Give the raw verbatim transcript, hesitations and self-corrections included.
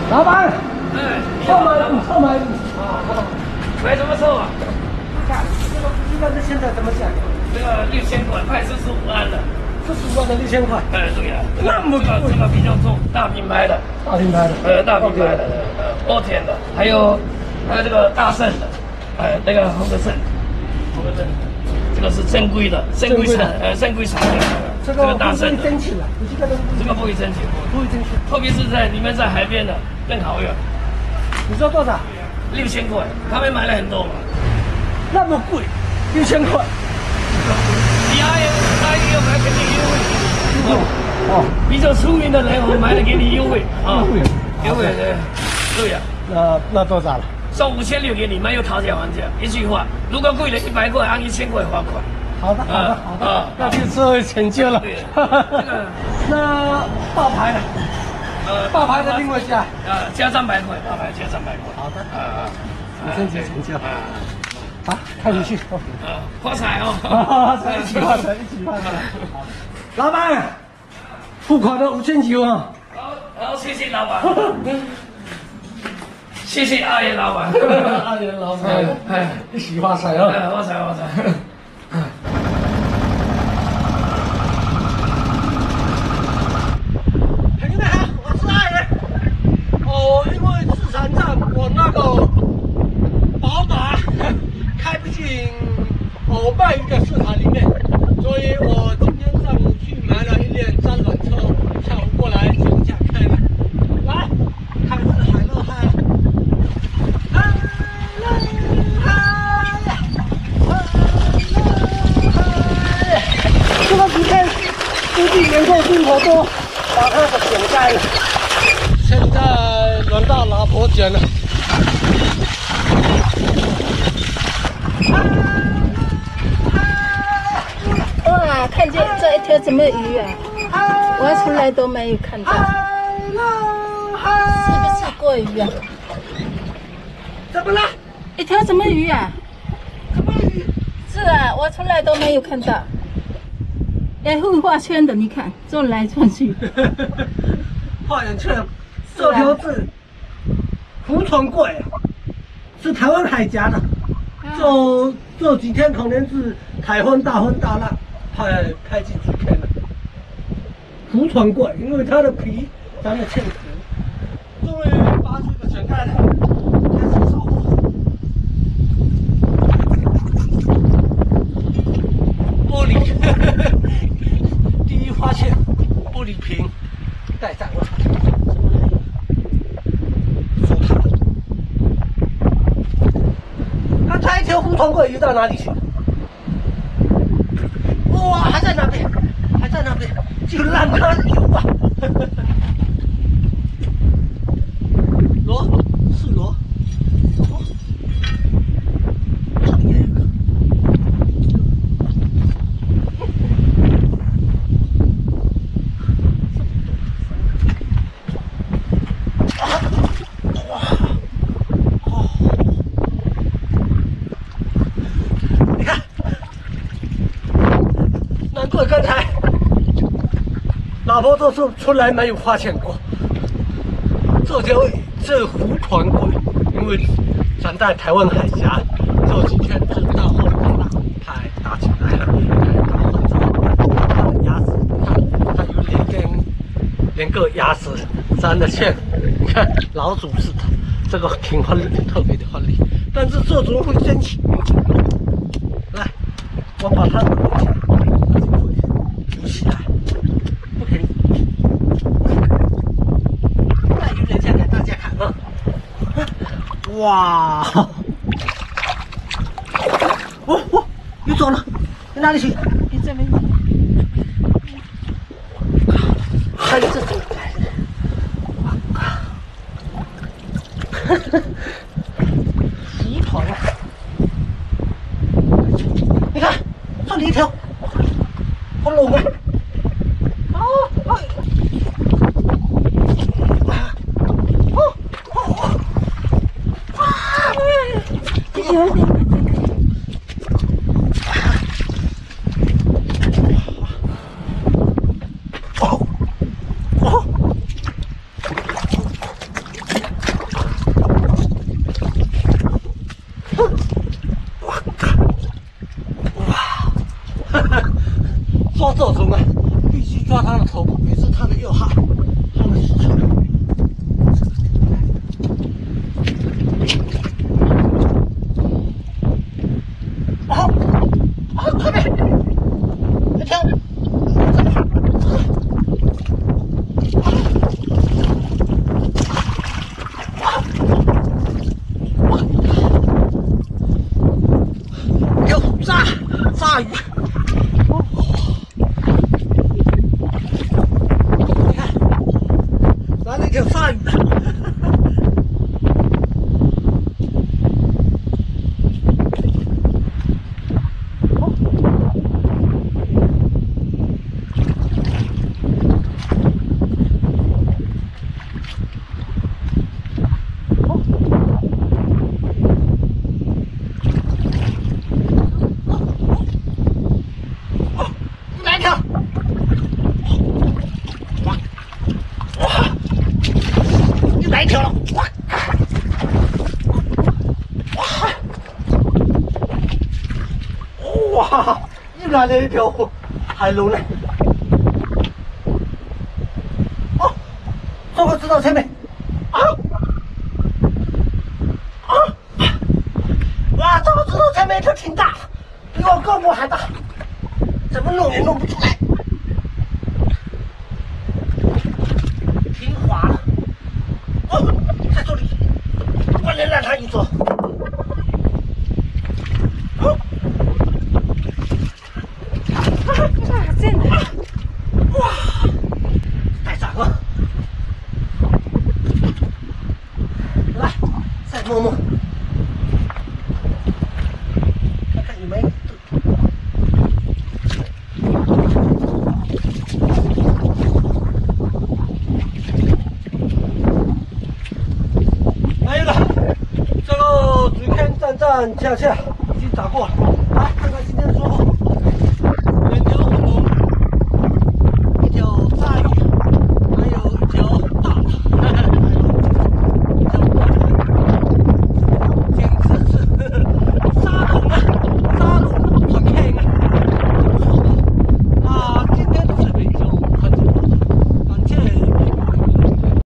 老板， 哎， 臭买路，臭买路啊，买什么臭啊？ 看这个不知道这现在怎么讲？ 这个六千块，快四十五万的。 四十万的六千块。 哎，对呀， 那么贵， 这个比较重，大品牌的。 大品牌的。 呃，大品牌的，呃，波田的，还有还有这个大圣的，哎，那个红德圣，红德圣，这个是正规的，正规产，呃，正规产的。 这个大圣不会争气了， 这个不会争气， 不会争气， 特别是在你们在海边的更好用。 你说多少？ 六千块，他们买了很多嘛。 那么贵，六千块。 你阿姨阿姨要买肯定优惠。 哦， 比较出名的人，我买了给你优惠啊，优惠对，对呀。 那那多少了？ 送五千六给你，没有讨价还价。一句话，如果贵了一百块，按一千块还款。 好的，好的，好的，那就社会成就了。 对，这个那大牌的， 呃， 大牌的另外加， 呃，加三百块，大牌加三百块。 好的， 啊啊， 五千几成交。好，看你去。 啊，发财哦！ 发财，一起发财，一起发财。老板，付款的五千几万。 好，好，谢谢老板。谢谢阿言老板。 阿言老板，哎，一起发财啊！ 哎，发财发财。 朋友们好，我是阿言。哦，因为市场上我那个宝马开不进我卖鱼的市场里面，所以我今天上午去买了一辆三轮车，下午过来乡下开的。来，看是海乐嗨。这个几天估计能够进口多，把它给卷干了。现在轮到老婆卷了。 哇，看见这一条什么鱼啊？我从来都没有看到，是不是过鱼啊？ 怎么了？ 一条什么鱼啊？ 什么鱼？ 是啊，我从来都没有看到。哎，会画圈的，你看转来转去。 画眼圈，这条是湖船桂，是台湾海峡的。这这几天可能是台风大风大浪，拍拍进去看了。湖船桂，因为它的皮长得欠实。终于把这个卷开了，开始烧火。玻璃，第一发现玻璃瓶带上了，收它。刚才一条湖船桂鱼到哪里去？哇，还在那边，还在那边，就让它游吧。螺是螺，哦，这里也有一个。刚才老婆都说从来没有发现过这条这湖船桂，因为长在台湾海峡，这几天是大风大浪，它打起来了，打很早，它的牙齿，你看它有两根两个牙齿长得像，你看老鼠似的，这个挺锋利，特别的锋利，但是这种会争气。来，我把它拿起来。起来，不可以。再有点像给大家看啊！哇！哦哦，又走了，你哪里去？ 你这边。 还有这种来的，鱼团啊！你看，这里一条。好冷啊！啊啊！哦哦啊！有点。 抓它的头部，也是它的右号，它的死处。哦，哦，快点！快跳！有鲨鲨鱼！你看，哪里有鲨鱼？来一条！哇哇！又来一条了！哇哇！哇！又来了一条海龙呢！哦，这个知道前面啊啊！哇，这个知道前面一条挺大的，比我胳膊还大。怎么弄也弄不出来，挺滑了。哦，在这里，我能让它一走。哦， 啊，真的！ 哇，太长了。来，再摸摸，看看有没有。没有了，这个纸片站站恰恰已经打过了，来看看今天的收获。